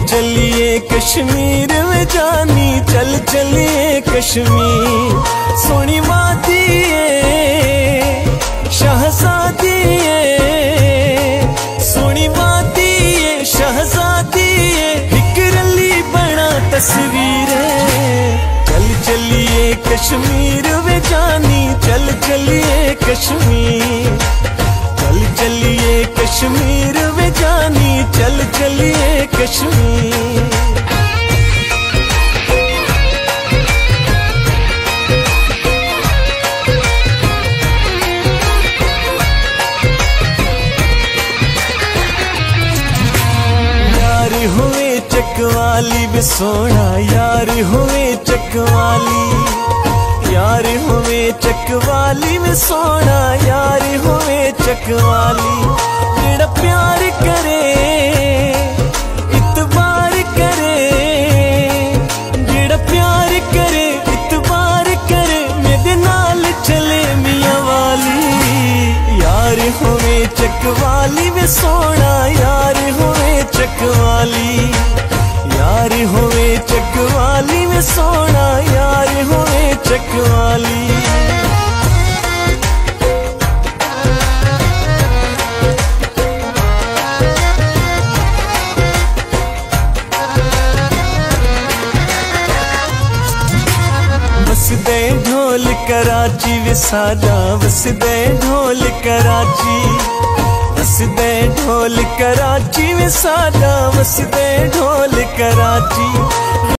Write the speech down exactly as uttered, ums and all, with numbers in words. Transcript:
चलिए कश्मीर में जानी, चल चलिए कश्मीर। सोनी वादी शहजादी, सोनी वादी शहजादी, एक रली बना तस्वीर। चल चलिए कश्मीर में जानी, चल चलिए कश्मीर। चल चलिए कश्मीर में जानी, चल चलिए कश्मीर। यार हुए चकवाली भी सोना, यार हुए चकवाली, यार हुए चकवाली में सोना, यार हुए चकवाली। जेड़ा प्यार करे इतबार करे, जेड़ा प्यार करे इतबार करे, मेरे नाल चले मियां वाली। यार हुए चकवाली में सोना, यार हुए चकवाली, यार हुए चकवाली में सोना, यार हुए चकवाली। वसदे ढोल कराची विसाजा, वसदे ढोल कराची, वसदे ढोल कराची विसाजा, वसदे ढोल कराची।